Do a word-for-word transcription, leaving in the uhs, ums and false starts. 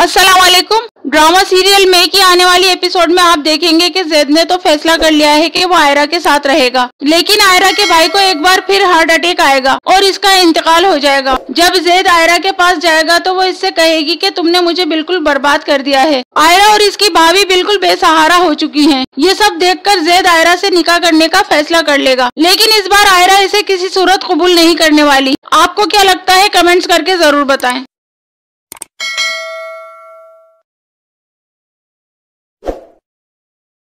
अस्सलाम वालेकुम। Drama serial में की आने वाली एपिसोड में आप देखेंगे कि जैद ने तो फैसला कर लिया है कि वो आयरा के साथ रहेगा, लेकिन आयरा के भाई को एक बार फिर हार्ट अटैक आएगा और इसका इंतकाल हो जाएगा। जब जैद आयरा के पास जाएगा तो वो इससे कहेगी कि तुमने मुझे बिल्कुल बर्बाद कर दिया है। आयरा और इसकी भाभी बिल्कुल बेसहारा हो चुकी हैं। ये सब देखकर जैद आयरा से निकाह करने का फैसला कर लेगा, लेकिन इस बार आयरा इसे किसी सूरत कबूल नहीं करने वाली। आपको क्या लगता है? कमेंट्स करके जरूर बताएं।